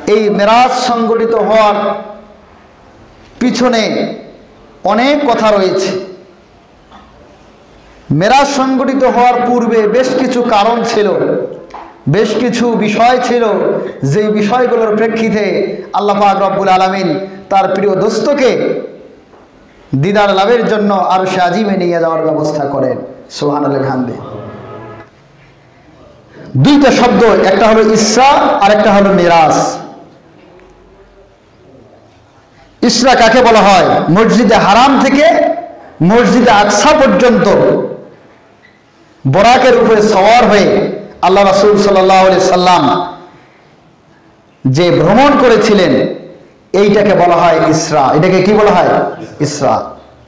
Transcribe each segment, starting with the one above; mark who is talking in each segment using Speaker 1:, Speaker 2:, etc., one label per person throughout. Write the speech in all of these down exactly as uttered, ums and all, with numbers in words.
Speaker 1: এই মেরাজ সংগঠিত হওয়ার পিছনে অনেক কথা রয়েছে। মেরাজ সংগঠিত হওয়ার পূর্বে বেশ কিছু কারণ ছিল, বেশ কিছু বিষয় ছিল, যে বিষয়গুলোর প্রেক্ষিতে আল্লাহ পাক রব্বুল আলামিন তার প্রিয় দোস্তকে দিদার লাভের জন্য আরশে আজিমে নিয়ে যাওয়ার ব্যবস্থা করেন। সুবহানাল্লাহ হামদে। দুইটা শব্দ, একটা হলো ইসরা আর একটা হলো মেরাজ। ইসরা কাকে বলা হয়? মসজিদে হারাম থেকে মসজিদে আকসা পর্যন্ত বরাকের উপরে সওয়ার হয়ে আল্লাহ রাসূল সাল্লাল্লাহু আলাইহি সাল্লাম যে ভ্রমণ করেছিলেন, এইটাকে বলা হয় ইসরা। এটাকে কি বলা হয়? ইসরা।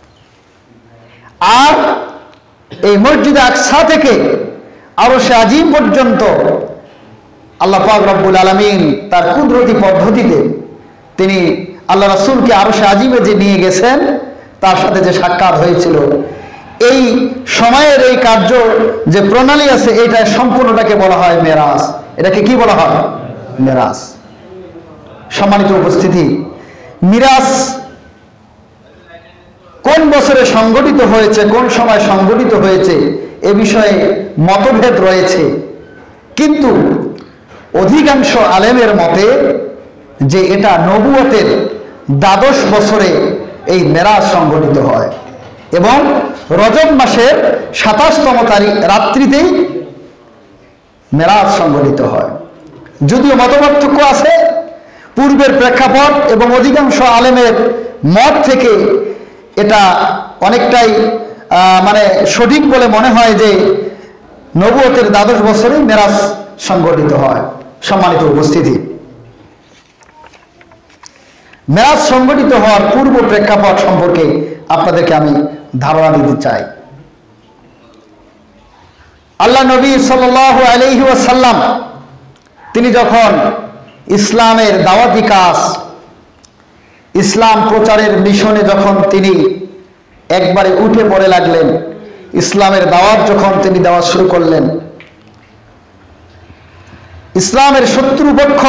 Speaker 1: আর এই মসজিদে আকসা থেকে আরশে আজিম পর্যন্ত আল্লাহ পাক রব্বুল আলামিন তার কুদরতি পদ্ধতিতে তিনি আল্লাহ রাসূলকে আরশে আজিমে যে নিয়ে গেছেন, তার সাথে যে সাক্ষাৎ হয়েছিল, এই সময়ের এই কার্য যে প্রণালী আছে, এইটা সম্পূর্ণটাকে বলা হয় মেরাজ। এটাকে কি বলা হয়? মেরাজ। সম্মানিত উপস্থিতি, মিরাজ কোন বছরে সংগঠিত হয়েছে, কোন সময় সংগঠিত হয়েছে, এ বিষয়ে মতভেদ রয়েছে। কিন্তু অধিকাংশ আলেমের মতে যে এটা নবুয়তের দ্বাদশ বছরে এই মেরাজ সংগঠিত হয় এবং রজব মাসের সাতাশতম তারিখ রাত্রিতেই মেরাজ সংগঠিত হয়। যদিও মতপার্থক্য আছে, পূর্বের প্রেক্ষাপট এবং অধিকাংশ আলেমের মত থেকে এটা অনেকটাই মানে সঠিক বলে মনে হয় যে নবুয়তের দ্বাদশ বছরে মেরাজ সংগঠিত হয়। সম্মানিত উপস্থিতি, মেরাজ সংগঠিত হওয়ার পূর্ব প্রেক্ষাপট সম্পর্কে আপনাদেরকে আমি ধারণা দিতে চাই। আল্লাহ নবী সাল্লাল্লাহু আলাইহি ওয়াসাল্লাম তিনি যখন ইসলামের দাওয়াতি কাজ, ইসলাম প্রচারের মিশনে যখন তিনি একবারে উঠে পড়ে লাগলেন, ইসলামের দাওয়াত যখন তিনি দেওয়া শুরু করলেন, ইসলামের শত্রুপক্ষ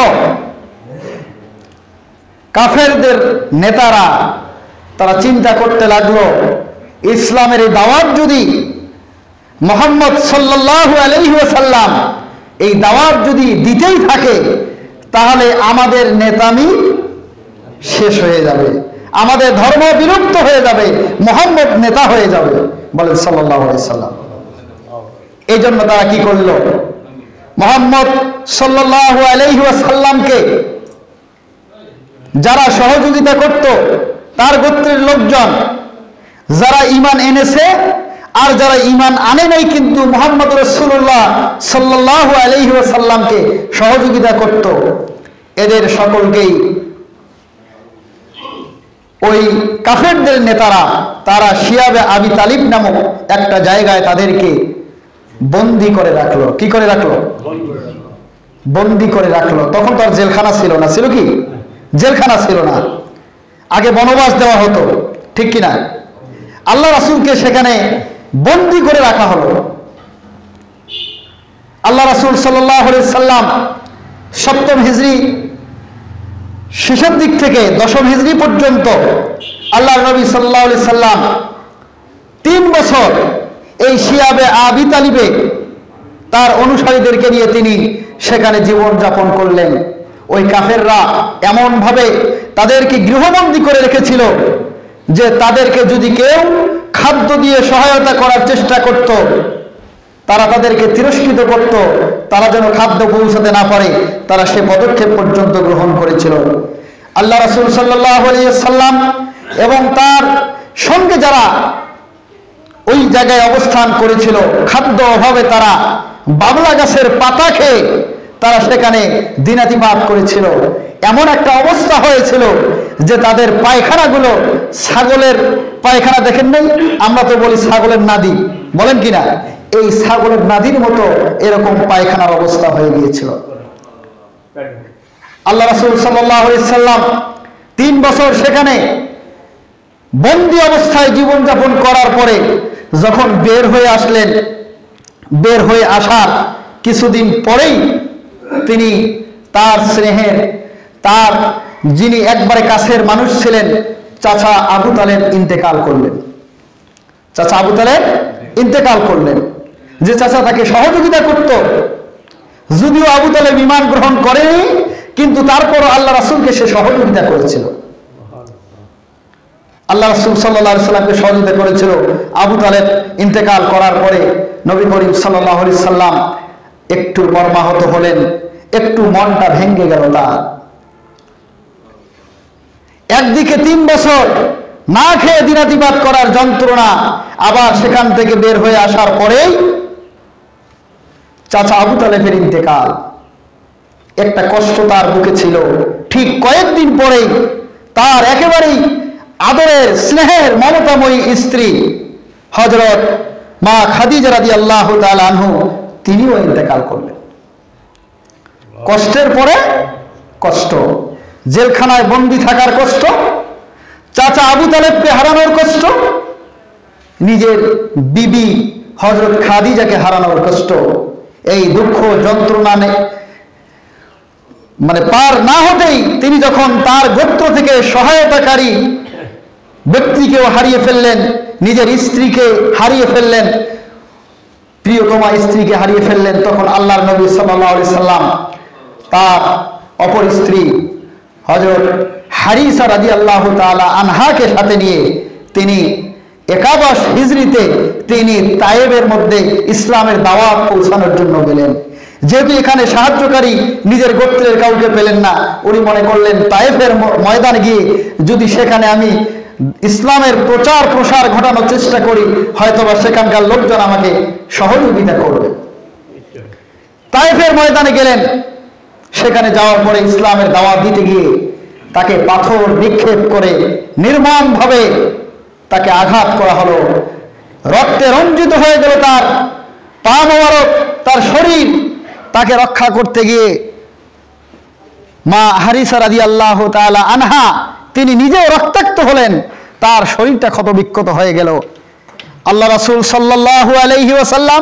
Speaker 1: কাফেরদের নেতারা তারা চিন্তা করতে লাগলো, ইসলামের এই দাওয়াত যদি মুহাম্মদ সাল্লাল্লাহু আলাইহি ওয়াসাল্লাম এই দাওয়াত যদি দিতেই থাকে, তাহলে আমাদের নেতামি শেষ হয়ে যাবে, আমাদের ধর্ম বিলুপ্ত হয়ে যাবে, মুহাম্মদ নেতা হয়ে যাবে, বলেন সাল্লাল্লাহু আলাইহি ওয়াসাল্লাম। এই জন্য তারা কি করলো? মুহাম্মদ সাল্লাল্লাহু আলাইহি ওয়াসাল্লামকে যারা সহযোগিতা করত, তার গোত্রের লোকজন, যারা ঈমান এনেছে আর যারা ঈমান আনে নাই কিন্তু মুহাম্মদ রাসূলুল্লাহ সাল্লাল্লাহু আলাইহি ওয়াসাল্লামকে সহযোগিতা করত, এদের সকলকেই ওই কাফেরদের নেতারা তারা শিয়াবে আবি তালিব নামক একটা জায়গায় তাদেরকে বন্দী করে রাখলো। কি করে রাখলো? বন্দী করে রাখলো। তখন তো আর জেলখানা ছিল না, ছিল কি? জেলখানা ছিল না, আগে বনবাস দেওয়া হতো, ঠিক কিনা? আল্লাহ রাসূলকে সেখানে বন্দী করে রাখা হলো। আল্লাহ রাসূল সাল্লাল্লাহু আলাইহি সাল্লাম সপ্তম হিজরি শেষের দিক থেকে দশম হিজরি পর্যন্ত আল্লাহ নবী সাল্লাল্লাহু আলাইহি সাল্লাম তিন বছর এই শিয়াবে আবি তালিবে তার অনুসারীদেরকে নিয়ে তিনি সেখানে জীবন যাপন করলেন। ওই কাফেররা এমন ভাবে তাদেরকে গৃহবন্দী করে রেখেছিল যে তাদেরকে যদি কেউ খাদ্য দিয়ে সহায়তা করার চেষ্টা করত, তারা তাদেরকে তিরস্কৃত করত, তারা যেন খাদ্য পৌঁছাতে না পারে, তারা সে পদক্ষেপ পর্যন্ত গ্রহণ করেছিল। আল্লাহ রাসূল সাল্লাল্লাহু আলাইহি সাল্লাম এবং তার সঙ্গে যারা ওই জায়গায় অবস্থান করেছিল, খাদ্য অভাবে তারা বাবলা গাছের পাতা খেয়ে তারা সেখানে দিনাতিপাত করেছিল। এমন একটা অবস্থা হয়েছিল যে তাদের পায়খানাগুলো ছাগলের পায়খানা, দেখেন নাই? আমরা তো বলি ছাগলের নাদি, বলেন কিনা? এই ছাগলের নাদির মতো এরকম পায়খানার অবস্থা হয়ে গিয়েছিল। আল্লাহ রাসূল সাল্লাল্লাহু আলাইহি সাল্লাম তিন বছর সেখানে বন্দী অবস্থায় জীবনযাপন করার পরে যখন বের হয়ে আসলেন, বের হয়ে আসার কিছুদিন পরেই তিনি তার স্নেহের তার যিনি একবারে কাছের মানুষ ছিলেন চাচা আবু তালেব ইন্তেকাল করলেন। চাচা আবু তালেব ইন্তেকাল করলেন। যে চাচা তাকে সহযোগিতা করত, যদিও আবু তালেব ঈমান গ্রহণ করেনি, কিন্তু তারপরও আল্লাহ রাসূলকে সে সহযোগিতা করেছিল। আল্লাহ রাসূল সাল্লাল্লাহু আলাইহি সাল্লামকে সহযোগিতা করেছিল। আবু তালেব ইন্তেকাল করার পরে নবী করিম সাল্লাল্লাহু আলাইহি সাল্লাম একটু মর্মাহত হলেন, একটু মনটা ভেঙে গেল তার। একদিকে তিন বছর না খেয়ে দিনাতিপাত করার যন্ত্রণা, আবার সেখান থেকে বের হয়ে আসার পরেই চাচা আবু তালেবের ইন্তেকাল। একটা কষ্ট তার বুকে ছিল। ঠিক কয়েকদিন পরেই তার একেবারেই আদরের স্নেহের মমতাময়ী স্ত্রী হযরত মা খাদিজা রাদিয়াল্লাহু তাআলা আনহু তিনিও ইন্তেকাল করলেন। কষ্টের পরে কষ্ট, জেলখানায় বন্দী থাকার কষ্ট, চাচা আবু তালেবকে হারানোর কষ্ট, নিজের বিবি হযরত খাদিজাকে হারানোর কষ্ট। এই দুঃখ যন্ত্রণা মানে পার না হতেই তিনি যখন তার গোত্র থেকে সহায়তাকারী ব্যক্তিকেও হারিয়ে ফেললেন, নিজের স্ত্রীকে হারিয়ে ফেললেন, প্রিয়তমা স্ত্রীকে হারিয়ে ফেললেন, তখন আল্লাহর নবী সাল্লাল্লাহু আলাইহি সাল্লাম তার অপর স্ত্রী হযরত হারিসা রাদিয়াল্লাহু তাআলা আনহাকে সাথে নিয়ে তিনি একাদশ হিজরিতে তিনি তায়েবের মধ্যে ইসলামের দাওয়াত পৌঁছানোর জন্য গেলেন। যেহেতু এখানে সাহায্যকারী নিজের গোত্রের কাউকে পেলেন না, উনি মনে করলেন তায়েফের ময়দানে গিয়ে যদি সেখানে আমি ইসলামের প্রচার প্রসার ঘটানোর চেষ্টা করি, হয়তোবা সেখানকার লোকজন আমাকে সহযোগিতা করবে। তায়েফের ময়দানে গেলেন। সেখানে যাওয়ার পরে ইসলামের দাওয়াত দিতে গিয়ে তাকে পাথর নিক্ষেপ করে নির্মমভাবে তাকে আঘাত করা হলো। রক্তে রঞ্জিত হয়ে গেল তার পা মোবারক, তার শরীর। তাকে রক্ষা করতে গিয়ে মা হারিসা রাদিয়াল্লাহু তাআলা আনহা তিনি নিজেও রক্তাক্ত হলেন, তার শরীরটা ক্ষতবিক্ষত হয়ে গেল। আল্লাহ রাসূল সাল্লাল্লাহু আলাইহি ওয়াসাল্লাম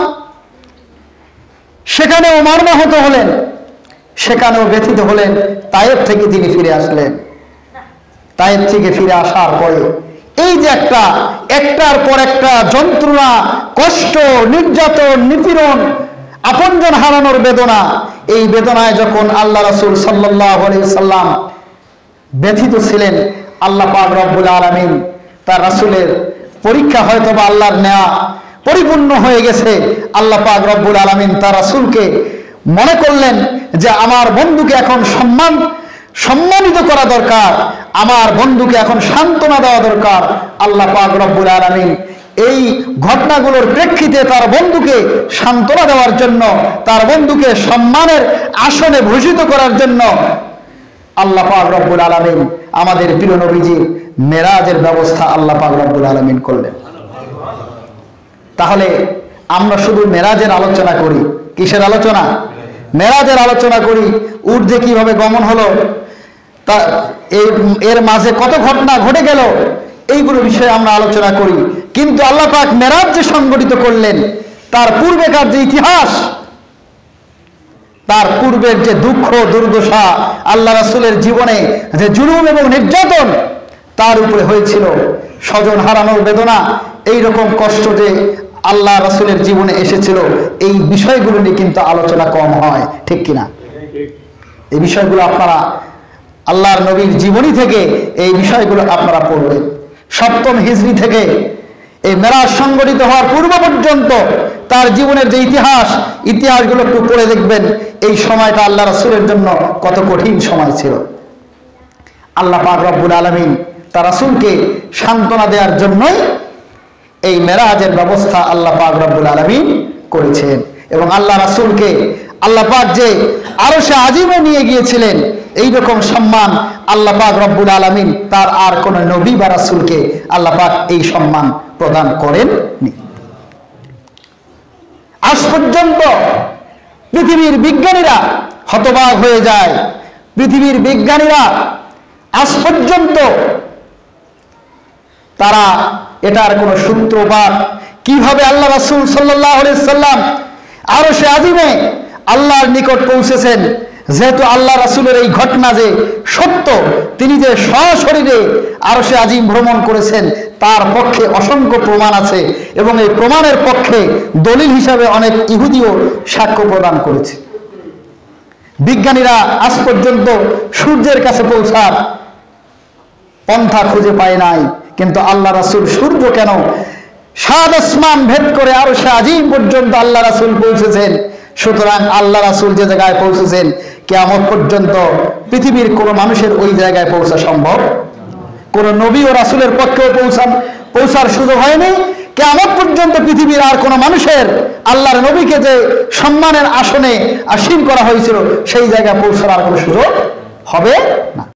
Speaker 1: সেখানেও মর্মাহত হলেন, সেখানেও ব্যথিত হলেন। তায়েব থেকে তিনি ফিরে আসলেন। তায়েব থেকে ফিরে আসার পরে এই যে একটা একটার পর একটা যন্ত্রণা, কষ্ট, নির্যাতন, নিপীড়ন, আপনজন হারানোর বেদনা, এই বেদনায় যখন আল্লাহ রাসূল সাল্লাল্লাহু আলাইহি সাল্লাম ব্যথিত ছিলেন, আল্লাহ পাক রব্বুল আলামিন তার রাসূলের পরীক্ষা হয়তোবা আল্লাহর নেয়া পরিপূর্ণ হয়ে গেছে। আল্লাহ পাক রব্বুল আলামিন তার রাসূলকে মনে করলেন যে আমার বন্ধুকে এখন সম্মান সম্মানিত করা দরকার, আমার বন্ধুকে এখন সান্ত্বনা দেওয়া দরকার। আল্লাহ পাক রব্বুল আলামিন এই ঘটনাগুলোর প্রেক্ষিতে তার বন্ধুকে সান্ত্বনা দেওয়ার জন্য, তার বন্ধুকে সম্মানের আসনে ভূষিত করার জন্য আল্লাহ পাক রব্বুল আলামিন আমাদের প্রিয় নবীজির মেরাজের ব্যবস্থা আল্লাহ পাক রব্বুল আলামিন করলেন। তাহলে আমরা শুধু মেরাজের আলোচনা করি, কিসের আলোচনা? মেরাজের আলোচনা করি। ঊর্ধ্বে কিভাবে গমন হলো, তা এর মাঝে কত ঘটনা ঘটে গেল, এইগুলো বিষয়ে আমরা আলোচনা করি। কিন্তু আল্লাহ পাক মেরাজ যে সংগঠিত করলেন, তার পূর্বেকার যে ইতিহাস, তার পূর্বের যে দুঃখ দুর্দশা, আল্লাহ রাসূলের জীবনে যে জুলুম এবং নির্যাতন তার উপরে হয়েছিল, স্বজন হারানোর বেদনা, এই রকম কষ্ট যে আল্লাহ রাসূলের জীবনে এসেছিল, এই বিষয়গুলো নিয়ে কিন্তু আলোচনা কম হয়, ঠিক কিনা? এই বিষয়গুলো আপনারা আল্লাহর নবীর জীবনী থেকে এই বিষয়গুলো আপনারা পড়বেন। সপ্তম হিজরি থেকে এই মেরাজ সংগঠিত হওয়ার পূর্ব পর্যন্ত তার জীবনের যে ইতিহাস, ইতিহাসগুলো একটু পড়ে দেখবেন এই সময়টা আল্লাহ রাসূলের জন্য কত কঠিন সময় ছিল। আল্লাহ পাক রব্বুল আলামিন তার রাসূলকে সান্ত্বনা দেওয়ার জন্যই এই মেরাজের ব্যবস্থা আল্লাহ পাক রব্বুল আলামিন করেছেন। এবং আল্লাহ রাসূলকে আল্লাহ পাক যে আরশে আজিমে নিয়ে গিয়েছিলেন, এই রকম সম্মান আল্লাহ পাক রব্বুল আলামিন তার আর কোন নবী বা রাসূলকে আল্লাহ পাক এই সম্মান প্রদান করেননি। আজ পর্যন্ত পৃথিবীর বিজ্ঞানীরা হতবাক হয়ে যায়। পৃথিবীর বিজ্ঞানীরা আজ পর্যন্ত তারা এটার কোন সূত্রপাত, কিভাবে আল্লাহ রাসূল সাল্লাল্লাহু আলাইহি সাল্লাম আরশে আজিমে আল্লাহর নিকট পৌঁছেছেন, যেহেতু আল্লাহ রাসূলের এই ঘটনা যে সত্য, তিনি যে সশরীরে আরশে আজিম ভ্রমণ করেছেন, তার পক্ষে অসংখ্য প্রমাণ আছে এবং এই প্রমাণের পক্ষে দলিল হিসাবে অনেক ইহুদিও সাক্ষ্য প্রদান করেছে। বিজ্ঞানীরা আজ পর্যন্ত সূর্যের কাছে পৌঁছার পন্থা খুঁজে পায় নাই, কিন্তু আল্লাহ রাসূল সূর্য কেন সাত আসমান ভেদ করে আরশে আজিম পর্যন্ত আল্লাহ রাসূল পৌঁছেছেন। সুতরাং আল্লাহ রাসূল যে জায়গায় পৌঁছেছেন, কিয়ামত পর্যন্ত পৃথিবীর কোন মানুষের ওই জায়গায় পৌঁছা সম্ভব, কোন নবী ও রাসূলের পক্ষেও পৌঁছান পৌঁছার সুযোগ হয়নি। কিয়ামত পর্যন্ত পৃথিবীর আর কোন মানুষের আল্লাহর নবীকে যে সম্মানের আসনে আসীন করা হয়েছিল, সেই জায়গায় পৌঁছার আর কোনো সুযোগ হবে না।